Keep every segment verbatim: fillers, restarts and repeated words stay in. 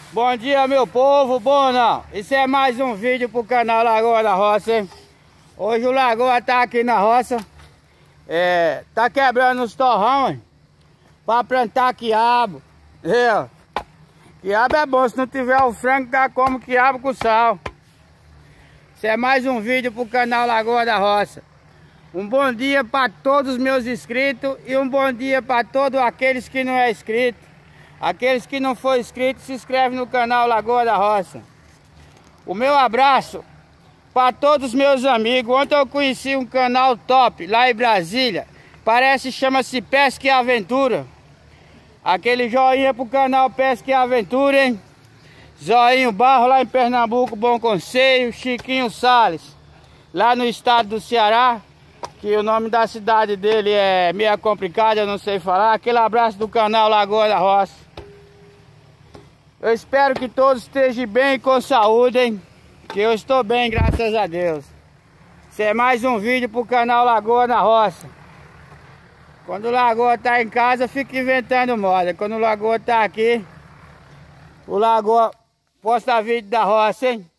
Bom dia, meu povo. Bom, não. Isso é mais um vídeo pro canal Lagoa da Roça, hein? Hoje o Lagoa tá aqui na roça. É, tá quebrando os torrão, hein? Pra plantar quiabo. É, quiabo é bom. Se não tiver o frango, tá como quiabo com sal. Isso é mais um vídeo pro canal Lagoa da Roça. Um bom dia para todos os meus inscritos e um bom dia para todos aqueles que não é inscrito. Aqueles que não for inscrito, se inscreve no canal Lagoa da Roça. O meu abraço para todos os meus amigos. Ontem eu conheci um canal top lá em Brasília. Parece, chama-se Pesca e Aventura. Aquele joinha pro canal Pesca e Aventura, hein? Zoinho Barro lá em Pernambuco, Bom Conselho. Chiquinho Salles, lá no estado do Ceará, que o nome da cidade dele é meio complicado, eu não sei falar. Aquele abraço do canal Lagoa da Roça. Eu espero que todos estejam bem e com saúde, hein? Que eu estou bem, graças a Deus. Isso é mais um vídeo pro canal Lagoa da Roça. Quando o Lagoa tá em casa, fica inventando moda. Quando o Lagoa tá aqui, o Lagoa posta vídeo da roça, hein?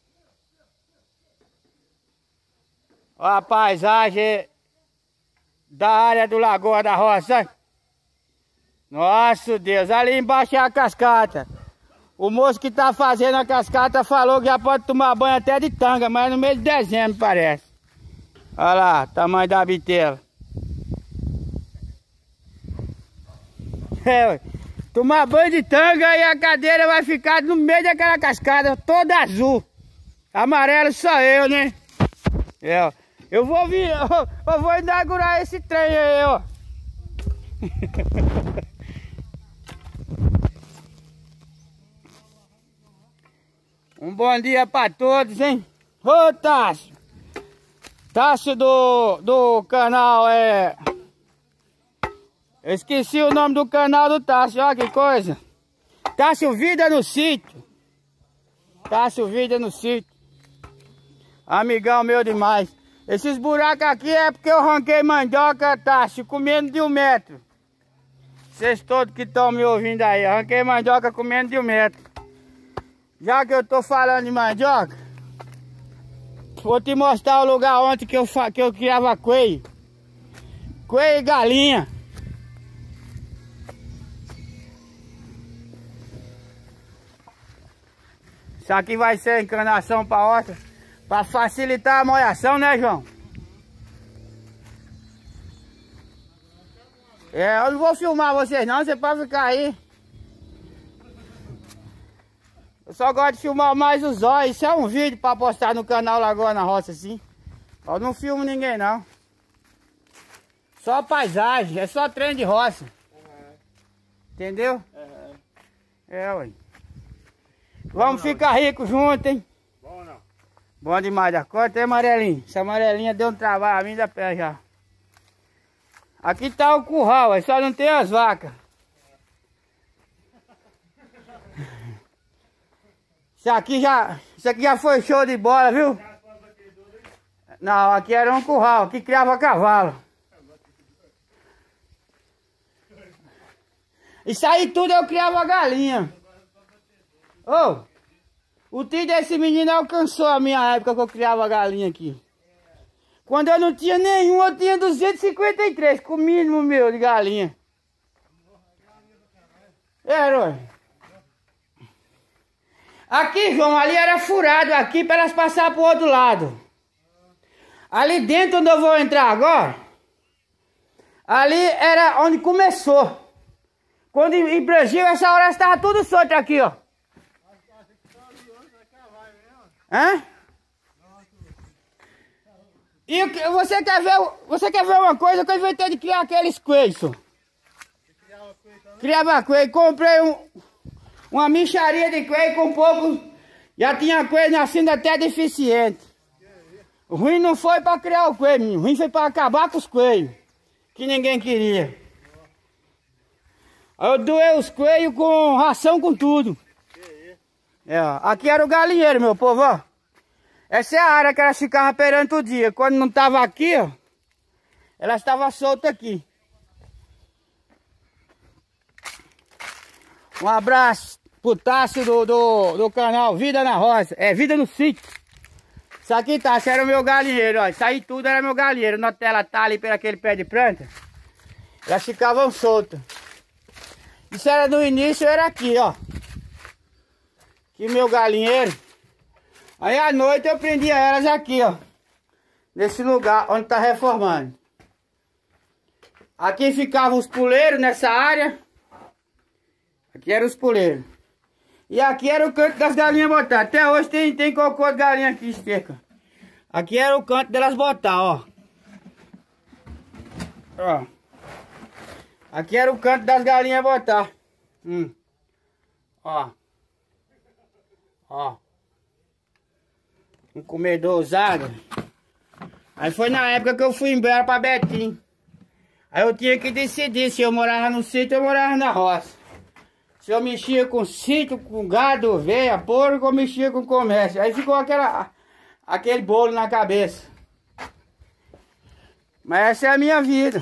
Olha a paisagem da área do Lagoa da Roça. Nossa Deus, ali embaixo é a cascata. O moço que tá fazendo a cascata falou que já pode tomar banho até de tanga, mas no mês de dezembro parece. Olha lá, tamanho da bitela. É, tomar banho de tanga e a cadeira vai ficar no meio daquela cascata, toda azul. Amarelo só eu, né? É, eu vou vir, eu, eu vou inaugurar esse trem aí, ó. Um bom dia pra todos, hein? Ô, Tássio! Tássio do, do canal é... Eu esqueci o nome do canal do Tássio, olha que coisa. Tássio Vida no Sítio. Tássio Vida no Sítio. Amigão meu demais. Esses buracos aqui é porque eu arranquei mandioca, Tássio, comendo de um metro. Vocês todos que estão me ouvindo aí, arranquei mandioca comendo de um metro. Já que eu tô falando de mandioca, vou te mostrar o lugar ontem que eu, que eu criava coelho. Coelho e galinha. Isso aqui vai ser encanação para horta, para facilitar a molhação, né, João? É, eu não vou filmar vocês não, você pode ficar aí. Eu só gosto de filmar mais os olhos. Isso é um vídeo para postar no canal Lagoa da Roça, assim. Eu não filmo ninguém não. Só paisagem, é só trem de roça. Uhum. Entendeu? Uhum. É, ué. Vamos não, ficar ricos juntos, hein? Bom não. Bom demais da conta, hein, amarelinho? Essa amarelinha deu um trabalho a mim da pé já. Aqui tá o curral, aí só não tem as vacas. Isso aqui já, isso aqui já foi show de bola, viu? Não, aqui era um curral, aqui criava cavalo. Isso aí tudo eu criava galinha. Ô, oh, o tio desse menino alcançou a minha época que eu criava galinha aqui. Quando eu não tinha nenhum, eu tinha duzentos e cinquenta e três, com o mínimo meu de galinha. Era, ué. Aqui, João, ali era furado aqui para elas passar pro outro lado. Ali dentro onde eu vou entrar agora, ali era onde começou. Quando embrangiu, essa hora estava tudo solto aqui, ó. Hã? E você quer ver, você quer ver uma coisa que eu inventei de criar aqueles coelhos? Criava coelho, comprei um... uma micharia de coelho com pouco, já tinha coelho nascendo até deficiente. O ruim não foi para criar o coelho, menino. O ruim foi para acabar com os coelhos, que ninguém queria. Aí eu doei os coelhos com ração, com tudo. É, aqui era o galinheiro, meu povo, ó. Essa é a área que elas ficavam perante o dia. Quando não tava aqui, ó, elas estavam soltas aqui. Um abraço putaço do, do, do canal Vida na Roça. É, Vida no Sítio. Isso aqui tá, isso era o meu galinheiro, ó. Isso aí tudo era meu galinheiro. Na tela tá ali pelo aquele pé de planta. Elas ficavam soltas. Isso era no início, era aqui, ó. Aqui meu galinheiro. Aí à noite eu prendia elas aqui, ó. Nesse lugar onde tá reformando. Aqui ficavam os puleiros nessa área. Aqui eram os puleiros. E aqui era o canto das galinhas botar. Até hoje tem, tem cocô de galinha aqui, esterca. Aqui era o canto delas botar, ó. Ó. Aqui era o canto das galinhas botar. Hum. Ó. Ó. Um comedor usado. Aí foi na época que eu fui embora pra Betim. Aí eu tinha que decidir se eu morava no sítio ou eu morava na roça. Se eu mexia com sítio, com gado, ovelha, porco, ou mexia com comércio. Aí ficou aquela, aquele bolo na cabeça. Mas essa é a minha vida.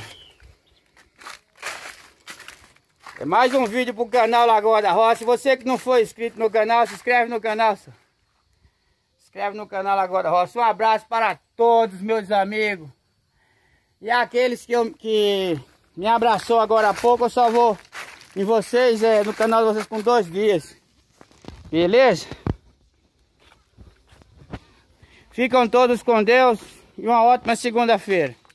É mais um vídeo pro canal Lagoa da Roça. Se você que não for inscrito no canal, se inscreve no canal. Se inscreve no canal Lagoa da Roça. Um abraço para todos meus amigos. E aqueles que, eu, que me abraçou agora há pouco, eu só vou em vocês, é, no canal de vocês com dois dias. Beleza? Ficam todos com Deus e uma ótima segunda-feira.